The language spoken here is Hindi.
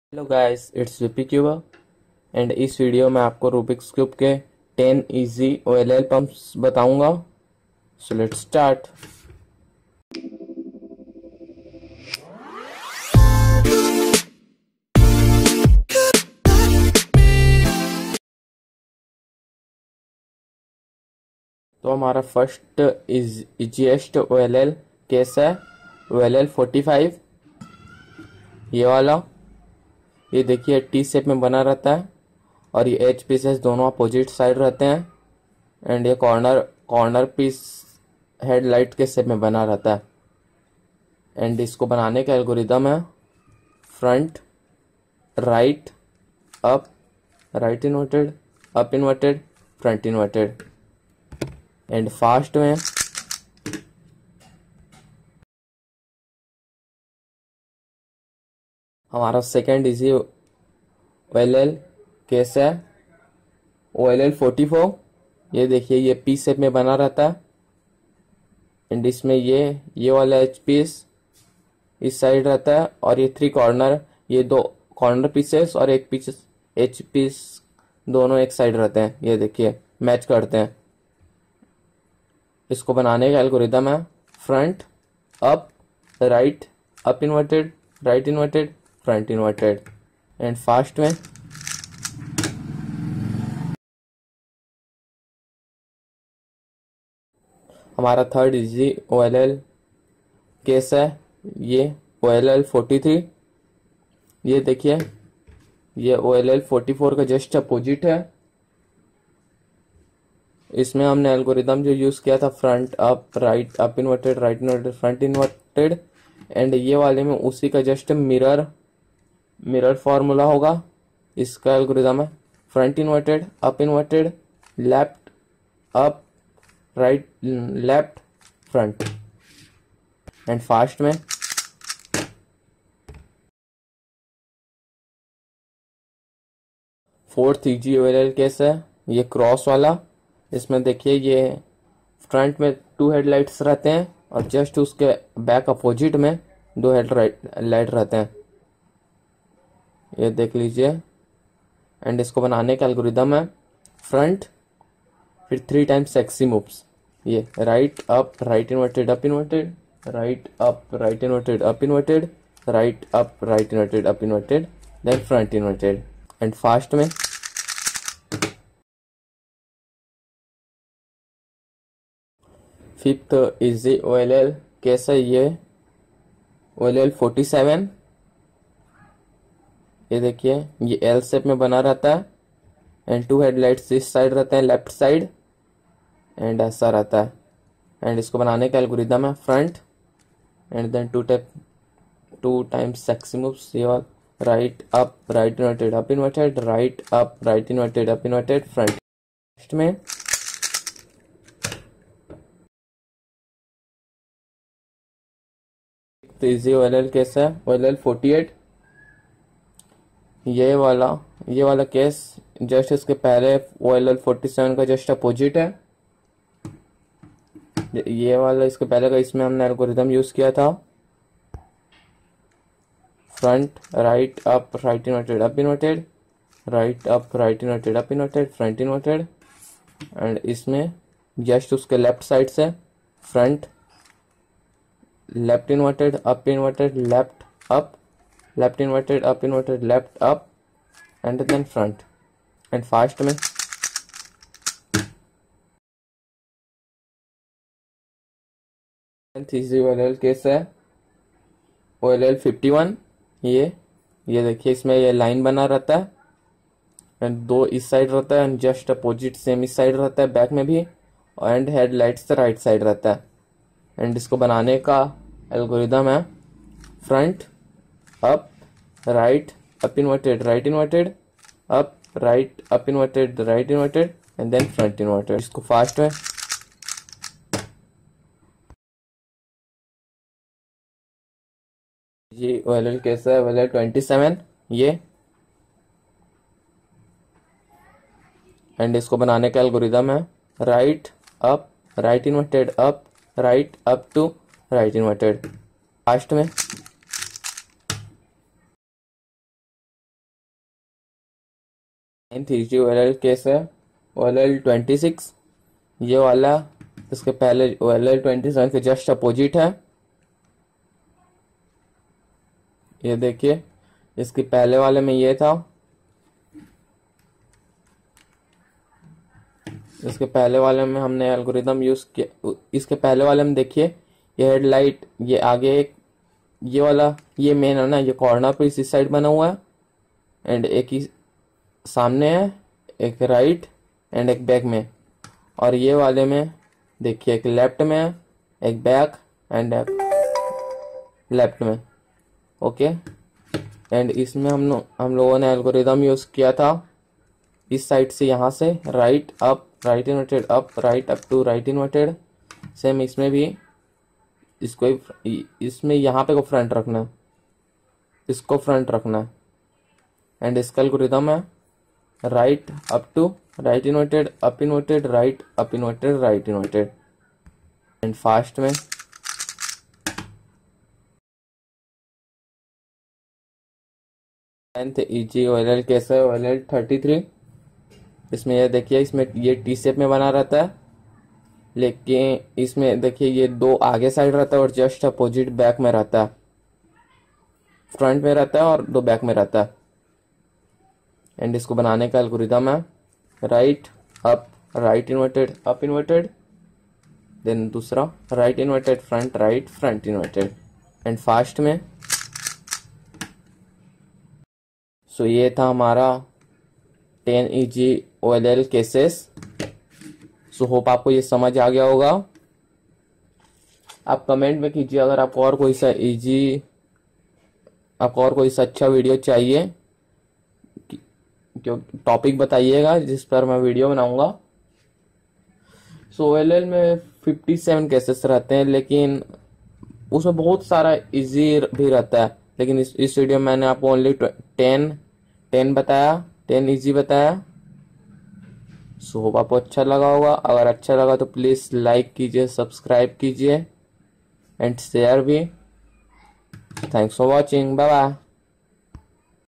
हेलो गाइस, इट्स विपी क्यूबा एंड इस वीडियो में आपको रूबिक्स क्यूब के 10 इजी ओएलएल पंप्स बताऊंगा। So let's start. तो हमारा फर्स्ट इजीएस्ट ओएलएल केस है ओएलएल 45। ये वाला, ये देखिए टी शेप में बना रहता है और ये एच पीसेस दोनों अपोजिट साइड रहते हैं एंड ये कॉर्नर कॉर्नर पीस हेडलाइट के शेप में बना रहता है। एंड इसको बनाने का एल्गोरिदम है front, right, up, right inverted, up inverted, front inverted. And fast में हमारा सेकेंड इजी ओएलएल केस है ओएलएल 44। ये देखिए ये पी शेप में बना रहता है एंड इसमें ये वाला एच पीस इस साइड रहता है और ये थ्री कॉर्नर, ये दो कॉर्नर पीसेस और एक पीस एच पीस दोनों एक साइड रहते हैं। ये देखिए मैच करते हैं। इसको बनाने का एल्गोरिदम है front, up, right, up inverted, right inverted, front inverted. And fast में हमारा थर्ड इजी ओएलएल केस है ये ओएलएल 43। ये देखिए ये ओएलएल 44 का जस्ट अपोजिट है। इसमें हमने एल्गोरिदम जो यूज किया था front, up, right, up inverted, right inverted, front inverted. And ये वाले में उसी का जस्ट मिरर फॉर्मूला होगा। इसका एल्गोरिदम है front inverted, up inverted, left, up, right, left, front. And fast में फोर्थ इजी ओएलएल केस है ये क्रॉस वाला। इसमें देखिए ये फ्रंट में टू हेडलाइट्स रहते हैं और जस्ट उसके बैक अपोजिट में दो हेडलाइट रहते हैं। ये देख लीजिए। एंड इसको बनाने का एल्गोरिदम है फ्रंट, फिर 3 टाइम्स सेक्सी मूव्स। ये right, up, right inverted, up inverted, right, up, right inverted, up inverted, right, up, right inverted, up inverted, then front inverted. And fast में फिफ्थ इजी ओएलएल कैसा है ये ओएलएल 47। ये देखिए ये एल शेप में बना रहता है एंड टू हेडलाइट्स इस साइड रहते हैं लेफ्ट साइड एंड ऐसा रहता है। एंड इसको बनाने का एल्गोरिदम है front and then two times sexy moves. ये वाला right, up, right inverted, up inverted, right, up, right inverted, up inverted, front में तो इजी ओएलएल कैसा है ओएलएल 48। ये वाला केस जस्ट इसके पहले ओएलएल 47 का जस्ट अपोजिट है। ये वाला इसके पहले का, इसमें हमने एल्गोरिदम यूज किया था front, right, up, right inverted, up inverted, right, up, right inverted, up inverted, front inverted. And इसमें जस्ट उसके लेफ्ट साइड से front, left inverted, up inverted, left, up, left inverted, up inverted, left, up and then front. And fast में तीसरी ओएलएल केस है ओएलएल 51। ये देखिए इसमें ये लाइन बना रहता है एंड दो इस साइड रहता है एंड जस्ट अपोजिट सेम इस साइड रहता है बैक में भी एंड हेडलाइट्स से राइट साइड रहता है। एंड इसको बनाने का एल्गोरिदम है front, up, right, up inverted, right inverted, up, right, up inverted, right inverted and then front inverted. इसको फास्ट में जी ओएलएल कैसा है ओएलएल 27। ये एंड इसको बनाने का एल्गोरिदम है right, up, right inverted, up, right, up two right inverted. Fast में 3G OLL केस है OLL 26, ये वाला इसके पहले OLL 27 के जस्ट अपोजिट है। ये देखिए इसके पहले वाले में ये था, इसके पहले वाले में हमने एल्गोरिदम यूज किया। इसके पहले वाले में देखिए ये हेडलाइट, ये आगे एक ये वाला ये मेन है ना, ये कॉर्नर पे इस साइड बना हुआ है एंड एक ही सामने है, एक राइट एंड एक बैक में। और ये वाले में देखिए एक लेफ्ट में है, एक बैक एंड एक लेफ्ट में। ओके एंड इसमें हम लोगों ने एल्गोरिदम यूज किया था इस साइड से, यहाँ से right up, right inverted up, right up two right inverted. Same इसमें भी इसको इसमें यहाँ पे को फ्रंट रखना है, इसको फ्रंट रखना है एंड इसका एल्गोरिदम है right up two right inverted, up inverted, right up inverted, right inverted. And fast में EG OLL कैसा है OLL 33। इसमें ये देखिए इसमें ये टी शेप में बना रहता है, लेकिन इसमें देखिए ये दो आगे साइड रहता है और जस्ट अपोजिट बैक में रहता है, फ्रंट में रहता है और दो बैक में रहता है। एंड इसको बनाने का एल्गोरिदम है right up, right inverted, up inverted, then दूसरा right inverted, front right, front inverted. And fast so सो ये था हमारा 10 EG OLL cases. So hope आपको ये समझ आ गया होगा। आप कमेंट में कीजिए अगर आपको और कोई सा आपको और कोई सा अच्छा वीडियो चाहिए, क्योंकि टॉपिक बताइएगा जिस पर मैं वीडियो बनाऊंगा। सो OLL में 57 केसेस रहते हैं, लेकिन उसमें बहुत सारा इजी भी रहता है, लेकिन इस वीडियो में मैंने आपको ओनली 10 बताया, 10 इजी बताया। सो होप आपको अच्छा लगा होगा। अगर अच्छा लगा तो प्लीज लाइक कीजिए, सब्सक्राइब कीजिए एंड शेयर भी। Thanks for watching, bye bye.